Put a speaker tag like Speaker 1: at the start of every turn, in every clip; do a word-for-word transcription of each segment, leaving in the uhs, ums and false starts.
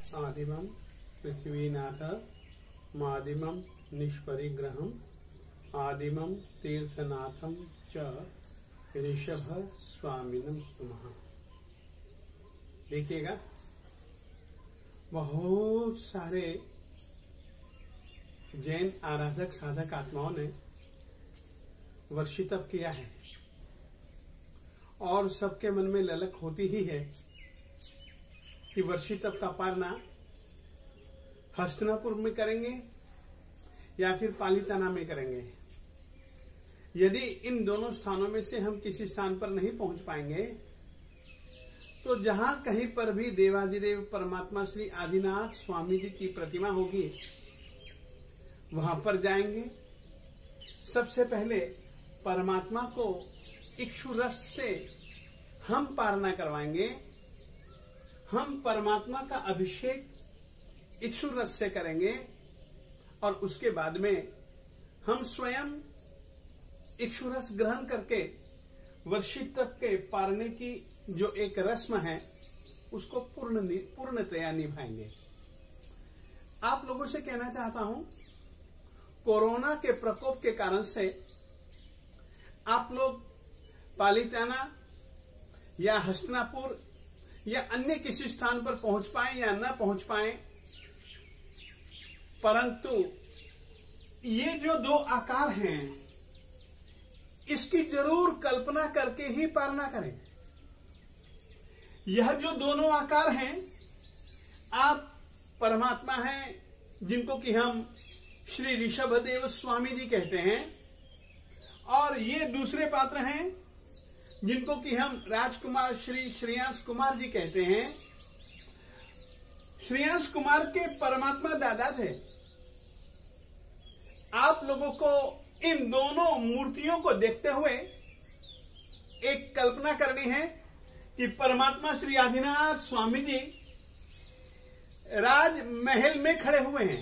Speaker 1: आदिमं पृथ्वीनाथ मादिमं निष्परिग्रहम् आदिमं तीर्थनाथं च ऋषभ स्वामिनं स्तुमः। देखिएगा, बहुत सारे जैन आराधक साधक आत्माओं ने वर्षितप किया है और सबके मन में ललक होती ही है कि वर्षितप का पारना हस्तिनापुर में करेंगे या फिर पालीताना में करेंगे। यदि इन दोनों स्थानों में से हम किसी स्थान पर नहीं पहुंच पाएंगे तो जहां कहीं पर भी देवाधिदेव परमात्मा श्री आदिनाथ स्वामी जी की प्रतिमा होगी वहां पर जाएंगे। सबसे पहले परमात्मा को इक्षु रस से हम पारना करवाएंगे। हम परमात्मा का अभिषेक इक्षु रस से करेंगे और उसके बाद में हम स्वयं इक्षु रस ग्रहण करके वर्षितप के पारने की जो एक रस्म है उसको पूर्ण पूर्णतया निभाएंगे। आप लोगों से कहना चाहता हूं, कोरोना के प्रकोप के कारण से आप लोग पालीताना या हस्तिनापुर या अन्य किसी स्थान पर पहुंच पाए या न पहुंच पाए, परंतु ये जो दो आकार हैं इसकी जरूर कल्पना करके ही पारना करें। यह जो दोनों आकार हैं, आप परमात्मा हैं जिनको कि हम श्री ऋषभदेव स्वामी जी कहते हैं, और ये दूसरे पात्र हैं जिनको कि हम राजकुमार श्री श्रेयांश कुमार जी कहते हैं। श्रेयांश कुमार के परमात्मा दादा थे। आप लोगों को इन दोनों मूर्तियों को देखते हुए एक कल्पना करनी है कि परमात्मा श्री आदिनाथ स्वामी जी राजमहल में खड़े हुए हैं।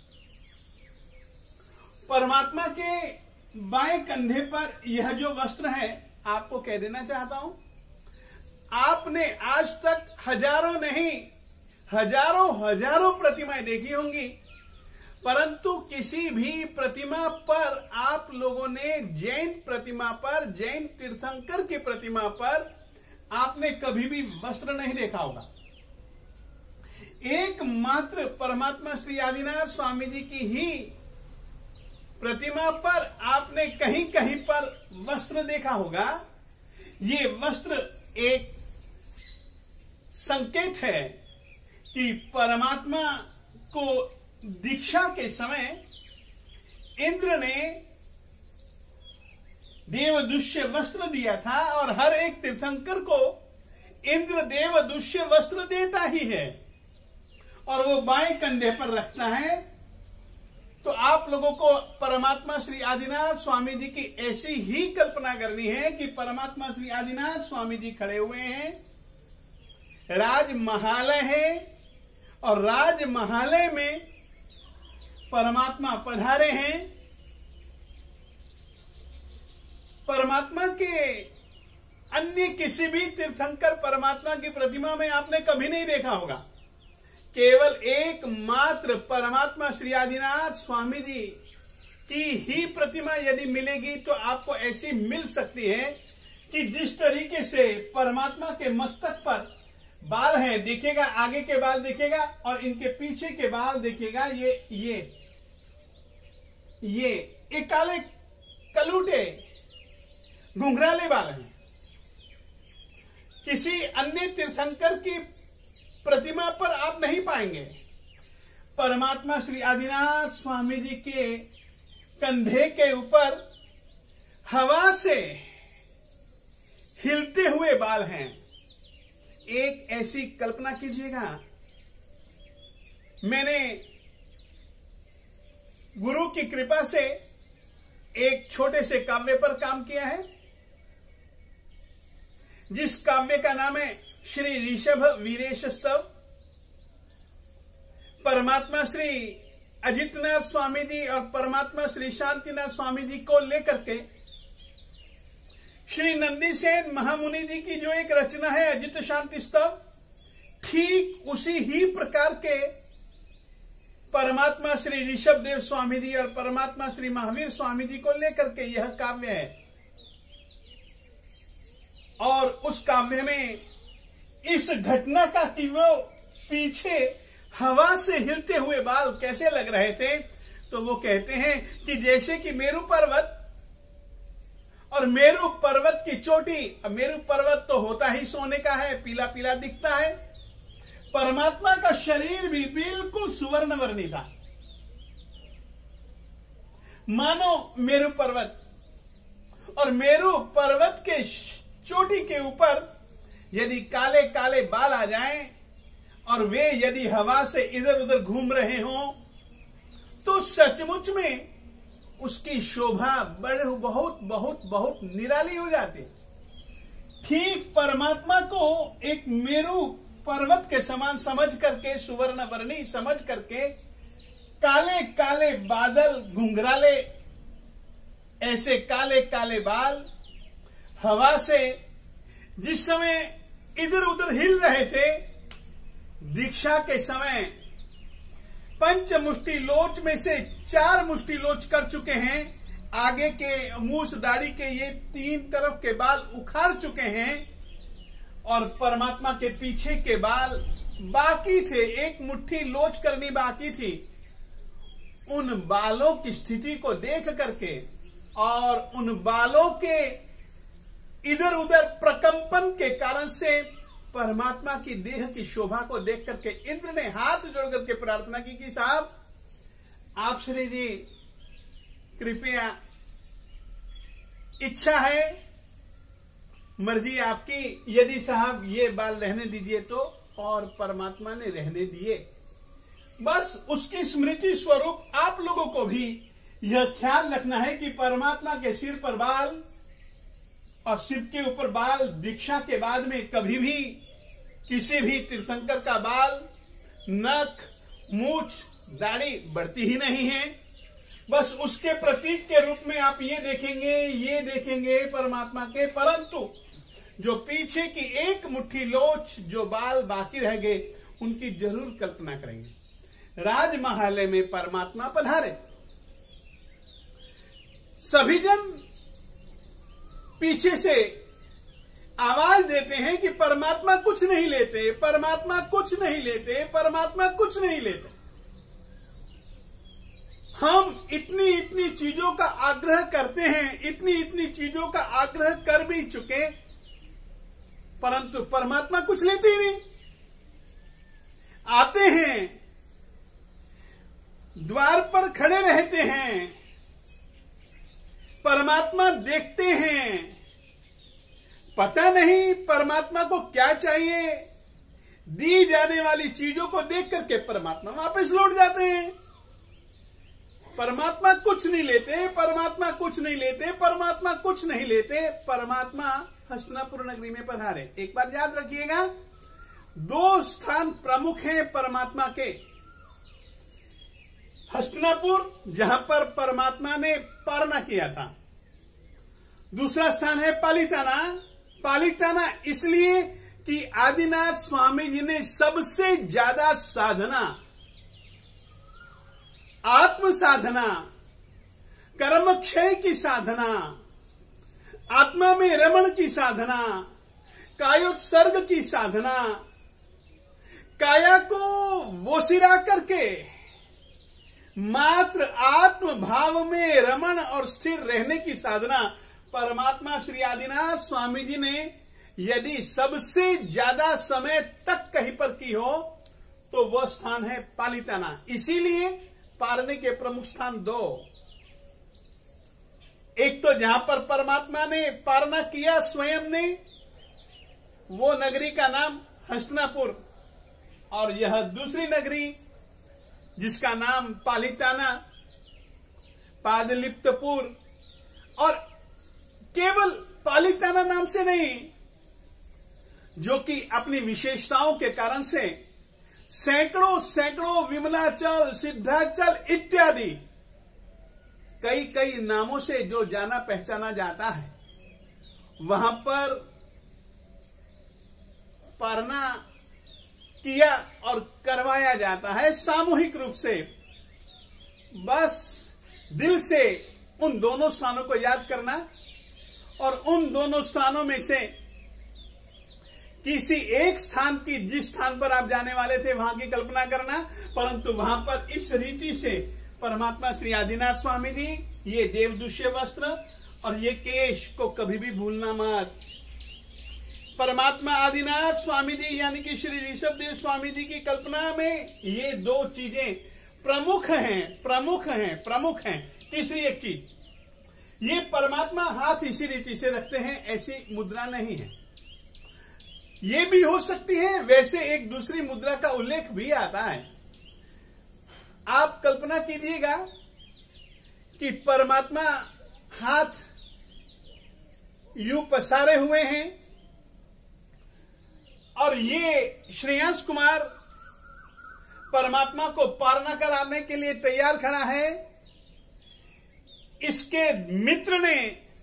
Speaker 1: परमात्मा के बाएं कंधे पर यह जो वस्त्र है, आपको कह देना चाहता हूं, आपने आज तक हजारों नहीं हजारों हजारों प्रतिमाएं देखी होंगी, परंतु किसी भी प्रतिमा पर आप लोगों ने जैन प्रतिमा पर, जैन तीर्थंकर की प्रतिमा पर आपने कभी भी वस्त्र नहीं देखा होगा। एकमात्र परमात्मा श्री आदिनाथ स्वामी जी की ही प्रतिमा पर आपने कहीं कहीं पर वस्त्र देखा होगा। ये वस्त्र एक संकेत है कि परमात्मा को दीक्षा के समय इंद्र ने देवदुष्य वस्त्र दिया था और हर एक तीर्थंकर को इंद्र देवदुष्य वस्त्र देता ही है और वो बाएं कंधे पर रखता है। तो आप लोगों को परमात्मा श्री आदिनाथ स्वामी जी की ऐसी ही कल्पना करनी है कि परमात्मा श्री आदिनाथ स्वामी जी खड़े हुए हैं, राजमहालय है और राजमहालय में परमात्मा पधारे हैं। परमात्मा के अन्य किसी भी तीर्थंकर परमात्मा की प्रतिमा में आपने कभी नहीं देखा होगा। केवल एकमात्र परमात्मा श्री आदिनाथ स्वामी जी की ही प्रतिमा यदि मिलेगी तो आपको ऐसी मिल सकती है कि जिस तरीके से परमात्मा के मस्तक पर बाल हैं, देखिएगा, आगे के बाल देखिएगा और इनके पीछे के बाल देखिएगा, ये ये ये एक काले कलूटे घुंघराले बाल हैं। किसी अन्य तीर्थंकर की प्रतिमा पर आप नहीं पाएंगे। परमात्मा श्री आदिनाथ स्वामी जी के कंधे के ऊपर हवा से हिलते हुए बाल हैं। एक ऐसी कल्पना कीजिएगा, मैंने गुरु की कृपा से एक छोटे से काव्य पर काम किया है, जिस काव्य का नाम है श्री ऋषभ वीरेश स्तव। परमात्मा श्री अजितनाथ स्वामी जी और परमात्मा श्री शांतिनाथ स्वामी जी को लेकर के श्री नंदीसेन महामुनि जी की जो एक रचना है अजित शांति स्तव, ठीक उसी ही प्रकार के परमात्मा श्री ऋषभ देव स्वामी जी और परमात्मा श्री महावीर स्वामी जी को लेकर के यह काव्य है। और उस काव्य में इस घटना का कि वो पीछे हवा से हिलते हुए बाल कैसे लग रहे थे, तो वो कहते हैं कि जैसे कि मेरू पर्वत और मेरू पर्वत की चोटी, अब मेरू पर्वत तो होता ही सोने का है, पीला पीला दिखता है। परमात्मा का शरीर भी बिल्कुल सुवर्ण वर्णी था, मानो मेरू पर्वत। और मेरू पर्वत के चोटी के ऊपर यदि काले काले बाल आ जाएं और वे यदि हवा से इधर उधर घूम रहे हों, तो सचमुच में उसकी शोभा बड़े बहुत बहुत बहुत निराली हो जाती। ठीक परमात्मा को एक मेरू पर्वत के समान समझ करके, सुवर्ण वर्णी समझ करके, काले काले बादल घुंघराले, ऐसे काले काले बाल हवा से जिस समय इधर उधर हिल रहे थे, दीक्षा के समय पंच मुष्टि लोच में से चार मुष्टि लोच कर चुके हैं, आगे के मूछ दाढ़ी के ये तीन तरफ के बाल उखाड़ चुके हैं और परमात्मा के पीछे के बाल बाकी थे, एक मुट्ठी लोच करनी बाकी थी। उन बालों की स्थिति को देख करके और उन बालों के इधर उधर प्रकंपन के कारण से परमात्मा की देह की शोभा को देख करके इंद्र ने हाथ जोड़ करके प्रार्थना की कि साहब आप श्री जी कृपया, इच्छा है, मर्जी आपकी, यदि साहब ये बाल रहने दीजिए तो। और परमात्मा ने रहने दिए। बस उसकी स्मृति स्वरूप आप लोगों को भी यह ख्याल रखना है कि परमात्मा के सिर पर बाल और सिर के ऊपर बाल दीक्षा के बाद में कभी भी किसी भी तीर्थंकर का बाल, नख, मूछ, दाढ़ी बढ़ती ही नहीं है। बस उसके प्रतीक के रूप में आप ये देखेंगे, ये देखेंगे परमात्मा के, परंतु जो पीछे की एक मुट्ठी लोच जो बाल बाकी रह गए, उनकी जरूर कल्पना करेंगे। राजमहालय में परमात्मा पधारे, सभी जन पीछे से आवाज देते हैं कि परमात्मा कुछ नहीं लेते, परमात्मा कुछ नहीं लेते, परमात्मा कुछ नहीं लेते। हम इतनी इतनी चीजों का आग्रह करते हैं, इतनी इतनी चीजों का आग्रह कर भी चुके, परंतु परमात्मा कुछ लेते ही नहीं। आते हैं, द्वार पर खड़े रहते हैं, परमात्मा देखते हैं, पता नहीं परमात्मा को क्या चाहिए, दी जाने वाली चीजों को देख करके परमात्मा वापस लौट जाते हैं। परमात्मा कुछ नहीं लेते, परमात्मा कुछ नहीं लेते, परमात्मा कुछ नहीं लेते। परमात्मा हस्तिनापुर नगरी में पधारे। एक बार याद रखिएगा, दो स्थान प्रमुख हैं परमात्मा के। हस्तिनापुर, जहां पर परमात्मा ने पारना किया था। दूसरा स्थान है पालिताना। पालिताना इसलिए कि आदिनाथ स्वामी जी ने सबसे ज्यादा साधना, आत्म साधना, कर्म क्षय की साधना, आत्मा में रमण की साधना, कायोत्सर्ग की साधना, काया को वोसिरा करके मात्र आत्म भाव में रमण और स्थिर रहने की साधना परमात्मा श्री आदिनाथ स्वामी जी ने यदि सबसे ज्यादा समय तक कहीं पर की हो तो वह स्थान है पालिताना। इसीलिए पारने के प्रमुख स्थान दो, एक तो जहां पर परमात्मा ने पारना किया स्वयं ने, वो नगरी का नाम हस्तिनापुर, और यह दूसरी नगरी जिसका नाम पालिताना, पादलिप्तपुर। और केवल पालिताना नाम से नहीं, जो कि अपनी विशेषताओं के कारण से सैकड़ों सैकड़ों विमलाचल, सिद्धाचल इत्यादि कई कई नामों से जो जाना पहचाना जाता है, वहां पर पारना किया और करवाया जाता है सामूहिक रूप से। बस दिल से उन दोनों स्थानों को याद करना और उन दोनों स्थानों में से किसी एक स्थान की, जिस स्थान पर आप जाने वाले थे वहां की कल्पना करना, परंतु वहां पर इस रीति से परमात्मा श्री आदिनाथ स्वामी जी, ये देवदुष्य वस्त्र और ये केश को कभी भी भूलना मत। परमात्मा आदिनाथ स्वामी जी यानी कि श्री ऋषभदेव स्वामी जी की कल्पना में ये दो चीजें प्रमुख हैं, प्रमुख हैं, प्रमुख हैं। तीसरी एक चीज, ये परमात्मा हाथ इसी रीति से रखते हैं, ऐसी मुद्रा नहीं है। ये भी हो सकती है, वैसे एक दूसरी मुद्रा का उल्लेख भी आता है। आप कल्पना कीजिएगा कि परमात्मा हाथ यूं पसारे हुए हैं और ये श्रेयांश कुमार परमात्मा को पारना कराने के लिए तैयार खड़ा है। इसके मित्र ने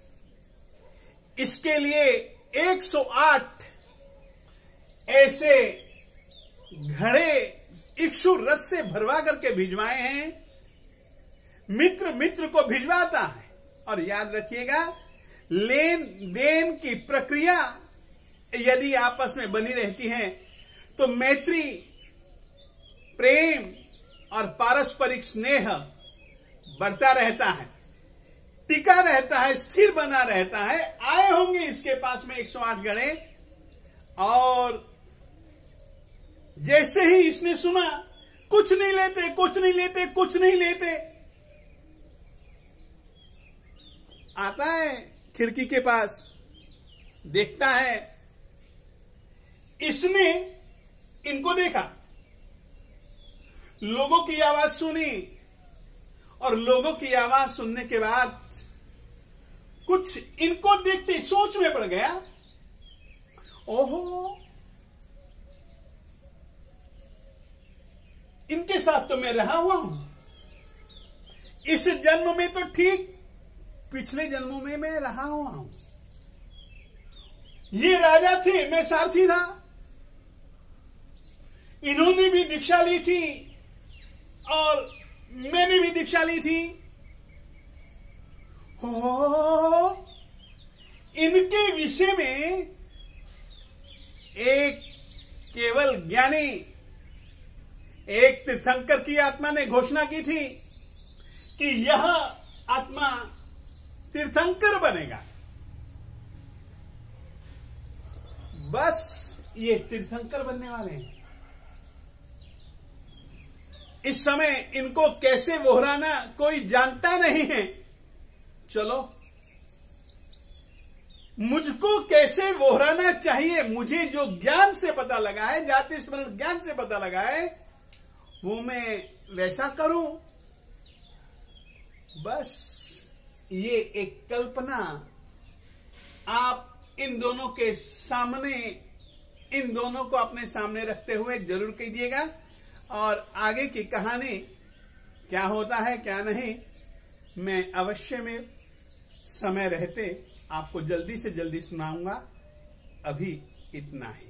Speaker 1: इसके लिए एक सौ आठ ऐसे घड़े इक्षु रस से भरवा करके भिजवाए हैं। मित्र मित्र को भिजवाता है। और याद रखिएगा, लेन देन की प्रक्रिया यदि आपस में बनी रहती है तो मैत्री, प्रेम और पारस्परिक स्नेह बढ़ता रहता है, टिका रहता है, स्थिर बना रहता है। आए होंगे इसके पास में एक सौ आठ घड़े, और जैसे ही इसने सुना कुछ नहीं लेते, कुछ नहीं लेते, कुछ नहीं लेते, आता है खिड़की के पास, देखता है। इसने इनको देखा, लोगों की आवाज सुनी, और लोगों की आवाज सुनने के बाद कुछ इनको देखते सोच में पड़ गया, ओहो, इनके साथ तो मैं रहा हुआ हूं। इस जन्म में तो ठीक, पिछले जन्मों में मैं रहा हुआ हूं। ये राजा थे, मैं सारथी था। इन्होंने भी दीक्षा ली थी और मैंने भी दीक्षा ली थी। हो, इनके विषय में एक केवल ज्ञानी, एक तीर्थंकर की आत्मा ने घोषणा की थी कि यह आत्मा तीर्थंकर बनेगा। बस ये तीर्थंकर बनने वाले हैं। इस समय इनको कैसे वोहराना कोई जानता नहीं है। चलो, मुझको कैसे वोहराना चाहिए, मुझे जो ज्ञान से पता लगा है, जाति स्मरण ज्ञान से पता लगा है, वो मैं वैसा करूं। बस ये एक कल्पना आप इन दोनों के सामने, इन दोनों को अपने सामने रखते हुए जरूर कीजिएगा। और आगे की कहानी क्या होता है क्या नहीं, मैं अवश्य में समय रहते आपको जल्दी से जल्दी सुनाऊंगा। अभी इतना ही।